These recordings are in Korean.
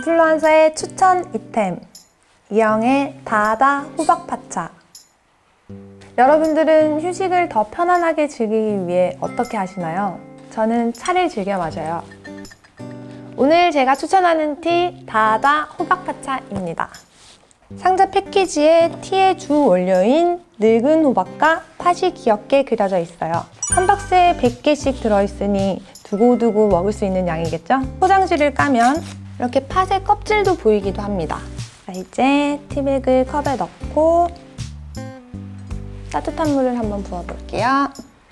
인플루언서의 추천 이템, 이영의 다하다 호박파차. 여러분들은 휴식을 더 편안하게 즐기기 위해 어떻게 하시나요? 저는 차를 즐겨 마셔요. 오늘 제가 추천하는 티, 다하다 호박파차입니다. 상자 패키지에 티의 주 원료인 늙은 호박과 팥이 귀엽게 그려져 있어요. 한 박스에 100개씩 들어있으니 두고두고 먹을 수 있는 양이겠죠? 포장지를 까면 이렇게 팥의 껍질도 보이기도 합니다. 자, 이제 티백을 컵에 넣고 따뜻한 물을 한번 부어볼게요.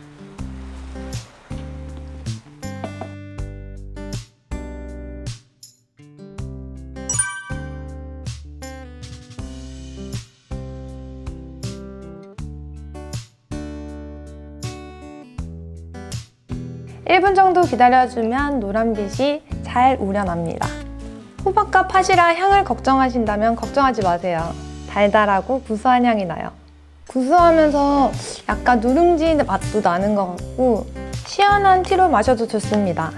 (1분) 정도 기다려주면 노란빛이 잘 우려납니다. 호박과 팥이라 향을 걱정하신다면 걱정하지 마세요. 달달하고 구수한 향이 나요. 구수하면서 약간 누룽지 맛도 나는 것 같고 시원한 티로 마셔도 좋습니다.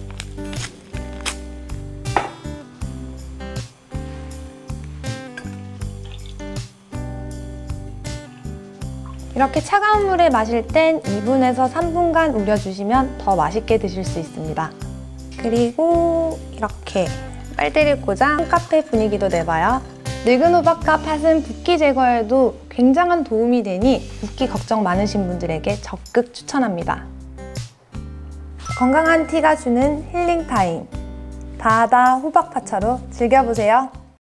이렇게 차가운 물에 마실 땐 2분에서 3분간 우려주시면 더 맛있게 드실 수 있습니다. 그리고 이렇게 빨대를 꽂아 카페 분위기도 내봐요. 늙은 호박과 팥은 붓기 제거에도 굉장한 도움이 되니 붓기 걱정 많으신 분들에게 적극 추천합니다. 건강한 티가 주는 힐링 타임, 다하다 호박파차로 즐겨보세요.